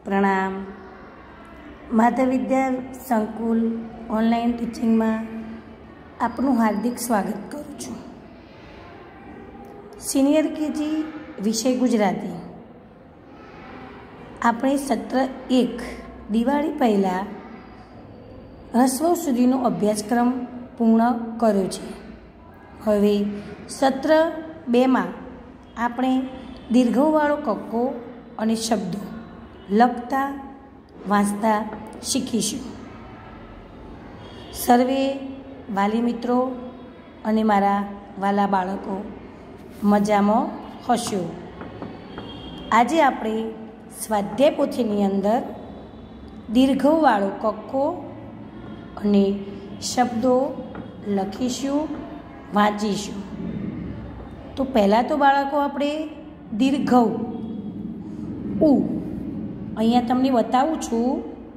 प्रणाम। माधव विद्या संकुल online teaching में आपનું हार्दिक स्वागत करूँ छूँ। सीनियर केजी विषय गुजराती આપણે સત્ર 1 દિવાળી પહેલાં રસવ સુધીનો અભ્યાસક્રમ પૂર્ણ કર્યો છે। હવે સત્ર 2માં આપણે દીર્ઘવાળો કક્કો અને શબ્દો લખતા વાંચતા શીખીશું। સર્વે વાલી મિત્રો અને મારા વાલા બાળકો મજામાં હશો। આજે આપણે સ્વાધ્યાય પોથીની અંદર દીર્ઘવાળો કક્કો અને શબ્દો લખીશું, વાંચીશું। તો પહેલાં તો બાળકો આપણે દીર્ઘ ઉ અહીંયા તમને બતાવું છું।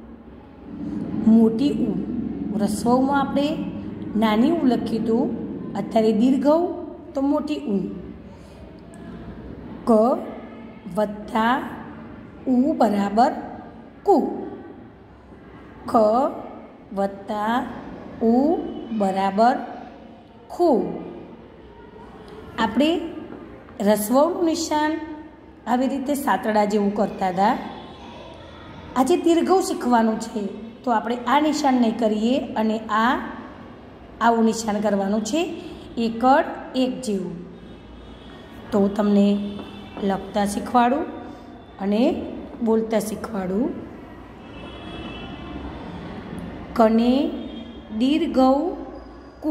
મોટી ઉ રસવમાં આપણે નાની ઉ લખ્યું હતું, અત્યારે દીર્ઘ તો મોટી ઉ। ક વત્તા ઉ બરાબર કુ। ખ વત્તા ઉ બરાબર ખુ। આપણે રસવનું નિશાન આવી રીતે સાતડા જેવું કરતા હતા। આજે દીર્ઘ શીખવાનું છે તો આપણે આ નિશાન નહીં કરીએ અને આવું નિશાન કરવાનું છે, એકડ એક જેવું। તો તમને લખતા શીખવાડું અને બોલતા શીખવાડું। કને દીર્ઘ કુ,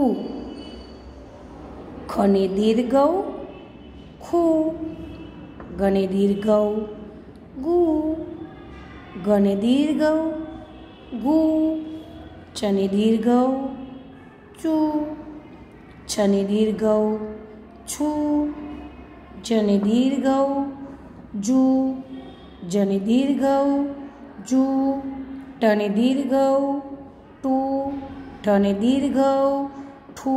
ખને દીર્ઘ ખુ, ગને દીર્ઘ ગુ, ગને દીર્ઘ ગુ, ચને દીર્ઘ ચુ, છને દીર્ઘ છુ, જને દીર્ઘ જુ, જને દીર્ઘ જુ, ટને દીર્ઘ ટુ, ઠને દીર્ઘ ઠુ,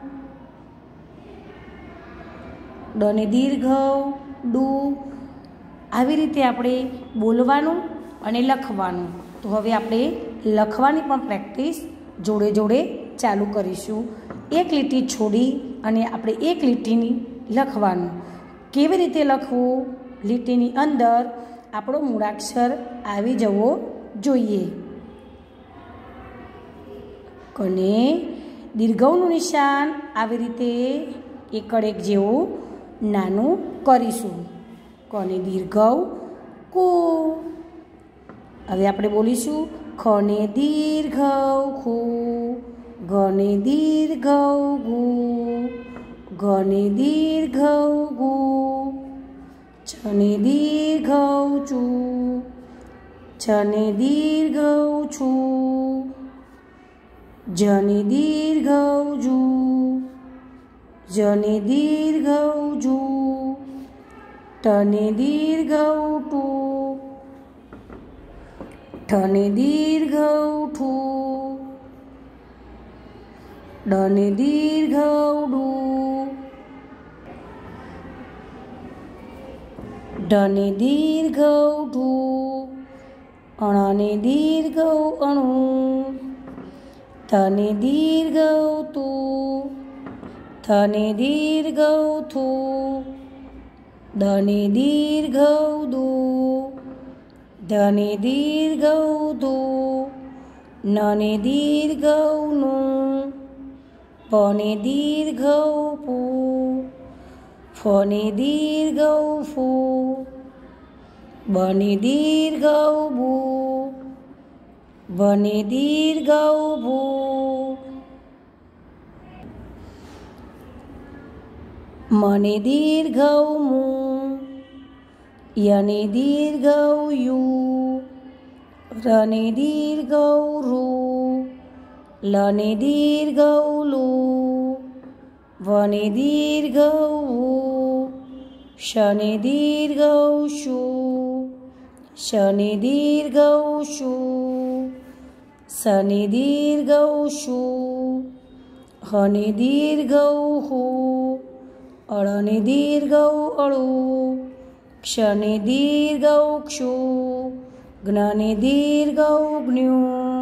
ડને દીર્ઘ ડુ। આવી રીતે આપણે બોલવાનું અને લખવાનું। તો હવે આપણે લખવાની પણ પ્રેક્ટિસ જોડે જોડે ચાલુ કરીશું। એક લીટી છોડી અને આપણે એક લીટીની લખવાનું। કેવી રીતે લખવું? લીટીની અંદર આપણો મૂળાક્ષર આવી જવો જોઈએ। કને દીર્ઘનું નિશાન આવી રીતે એકડ એક જેવું નાનું કરીશું। કને દીર્ઘ કુ। હવે આપણે બોલીશું ખને દીર્ઘ ખુ, ગને દીર્ઘ ગુ, ગને દીર્ઘ ગુ, છને દીર્ઘ ચુ, છને દીર્ઘ છુ, જને દીર્ઘ જુ, જને દીર્ઘ જુ, ટને દીર્ઘ ટુ, ઠને દીર્ઘ ઠુ, ડને દીર્ઘ ડુ, ઢને દીર્ઘ ઢુ, અણને દીર્ઘ અણુ, તને દીર્ઘ તુ, થને દીર્ઘ થુ, દને દીર્ઘ દુ, ધને દીર્ઘ ધુ, નને દીર્ઘ નું, પને દીર્ઘ પુ, ફને દીર્ઘ ફુ, બને દીર્ઘ બુ, બને દીર્ઘ ભુ, મને દીર્ઘ મુ, યને દીર્ઘ યુ, રને દીર્ઘ રુ, લને દીર્ઘ લુ, વને દીર્ઘ વુ, શને દીર્ઘ શુ, શને દીર્ઘ શુ, સને દીર્ઘ શુ, હને દીર્ઘ હુ, અળને દીર્ઘ અળુ, ક્ષને દીર્ઘ ક્ષુ, જ્ઞને દીર્ઘ જ્ઞુ.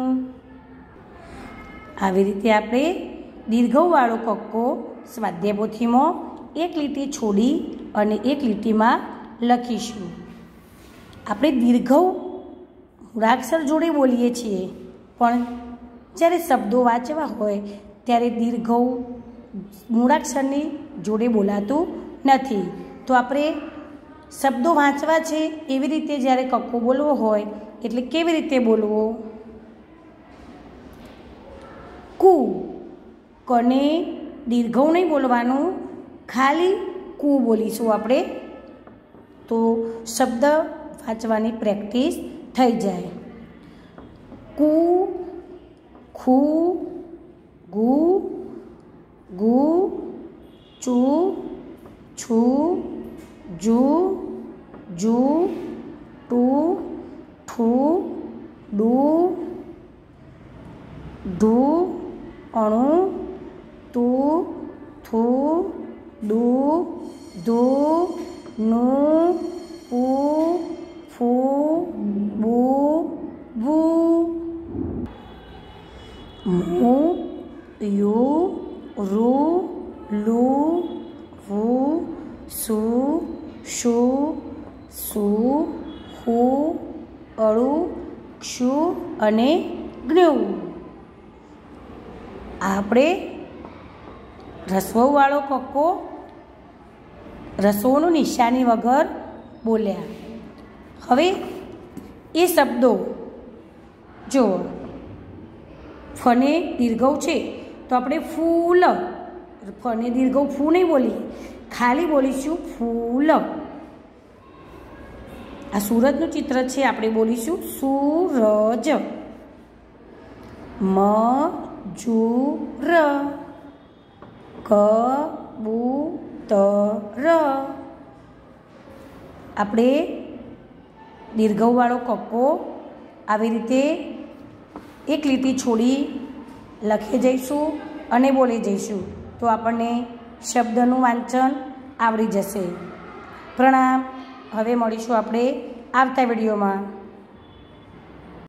આવી રીતે આપણે દીર્ઘવાળો કક્કો સ્વાધ્યાય પોથીમાં એક લીટી છોડી અને એક લીટીમાં લખીશું. આપણે દીર્ઘ મૂળાક્ષર જોડે બોલીએ છીએ, પણ જ્યારે શબ્દો વાંચવા હોય ત્યારે દીર્ઘ મૂળાક્ષરની જોડે બોલાતું નથી. તો આપણે શબ્દો વાંચવા છે એવી રીતે જ્યારે કક્કો બોલવો હોય એટલે કેવી રીતે બોલવો? કુ. કને દીર્ઘ નહીં બોલવાનું, ખાલી કુ બોલીશું આપણે, તો શબ્દ વાંચવાની પ્રેક્ટિસ થઈ જાય. કુ, ખુ, ગુ, ગુ, ચુ, છું, જુ, જુ, ટુ, ઠુ, ડુ, ઢુ, અણુ, તુ, થુ, ડુ, ધુ, નુ, પુ, ફુ, બુ, ભુ. મુ, યુ, રુ, લુ, વુ, સુ, શુ, સુ, હુ, અળુ, ક્ષુ અને જ્ઞુ. આપણે રસવઉવાળો કક્કો રસવોનું નિશાની વગર બોલ્યા. હવે એ શબ્દો જો ફને દીર્ઘવ છે તો આપણે ફૂલ, ફને દીર્ઘવ ફૂ નહીં બોલીએ, ખાલી બોલીશું ફૂલ. આ સૂરજનું ચિત્ર છે, આપણે બોલીશું સૂરજ. મજૂર, કબૂતર. આપણે દીર્ઘવાળો કક્કો આવી રીતે એક લીટી છોડી લખી જઈશું અને બોલી જઈશું, તો આપણને શબ્દનું વાંચન આવડી જશે. પ્રણામ. હવે મળીશું આપણે આવતા વિડીયોમાં.